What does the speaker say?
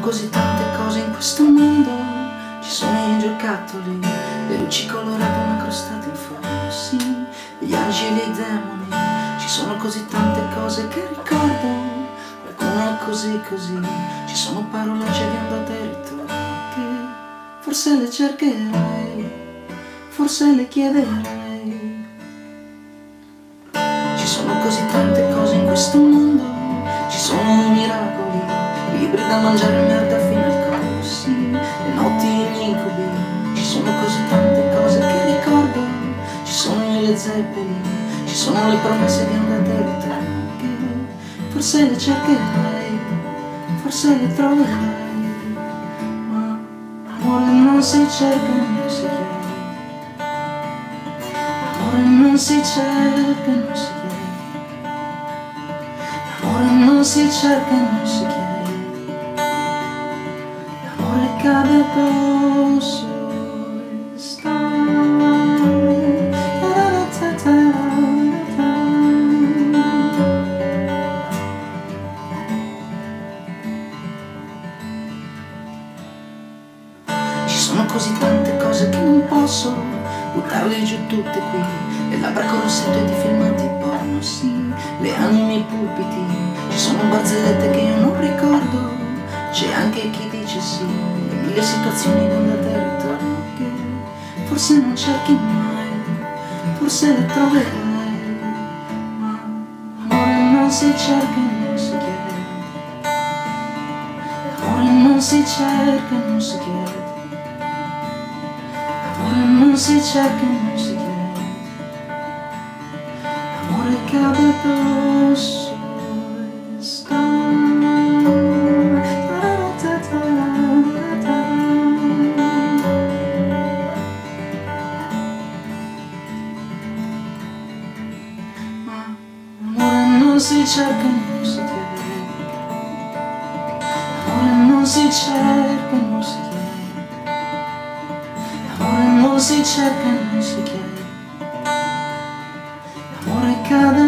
così tante cose in questo mondo, ci sono i giocattoli, le luci colorate, una crostata in fondo, sì, gli angeli e i demoni, ci sono così tante cose che ricordo, qualcuno è così così, ci sono parolacce di andata e ritorno che forse le cercherei, forse le chiederei. Ci sono così tante cose in questo mondo, ci sono i miracoli, i libri da mangiare e merda fino al collo, sì, le notti e gli incubi, ci sono così tante cose che ricordo, ci sono i Led Zeppelin, ci sono le promesse di andata e ritorno che forse le cercherei, forse le troverei, ma amore non si cerca, non si chiede, amore non si cerca, non si chiede. L'amore non si cerca e non si chiede, l'amore cade addosso e sta. Ci sono così tante cose che non posso buttarle giù tutte qui, le labbra con rossetto di filmati porno, sì, le anime e i pulpiti, ci sono barzellette che io non ricordo, c'è anche chi dice sì, le mille situazioni d'andata e ritorno che forse non cerchi mai, forse le troverai, ma amore non si cerca e non si chiede, amore non si cerca e non si chiede, amore non si cerca e non si chiede. L'amore cade addosso e sta. Ma l'amore non si cerca e non si chiede, l'amore non si cerca e non si chiede, l'amore non si cerca e non si chiede. L'amore cade